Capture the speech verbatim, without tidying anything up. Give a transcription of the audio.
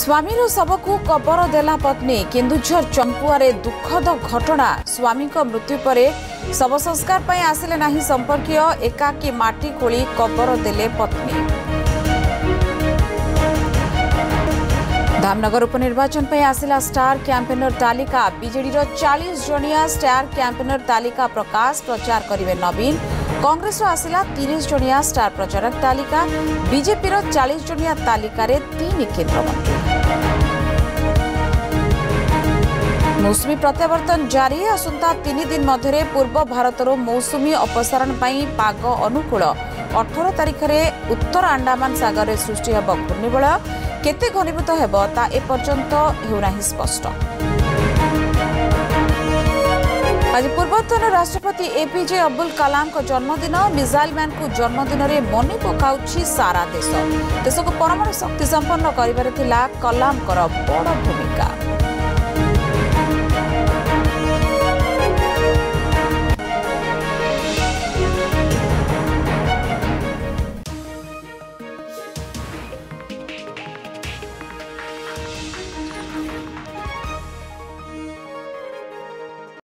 स्वामीर शवकु कबर देला पत्नी केन्दुझर चंपुआरे दुखद घटना स्वामी मृत्यु पर शव संस्कार पर आसिले नाही संपर्कीय एकाकी माटी खोली कबर देले पत्नी। धामनगर उपनिर्वाचन पर आसिला स्टार कैंपेनर तालिका बीजेडी चालीस जनिया स्टार कैंपेनर तालिका प्रकाश प्रचार करिवे नवीन। कांग्रेस आसिला तीस जनिया स्टार प्रचारक तालिका बीजेपी चालीस जनिया तालिका तीन केन्द्रमंत्री। मौसुमी प्रत्यावर्तन जारी आसंता तीन दिन मध्य पूर्व भारतर मौसुमी अपसारण पर पाग अनुकूल अठारह तारिख में उत्तर अंडमान सागर में सृष्टि होब घूर्णिबलय केते घनीभूत हेब ता एपर्यंत हेउनाही स्पष्ट। आज पूर्वतन राष्ट्रपति एपीजे अब्दुल कलाम को जन्मदिन मिसाइल मैन को जन्मदिन में मने पकाउछि सारा देश देश को परमाणु शक्ति संपन्न करिबारे थिला कलाम कर बड़ भूमिका।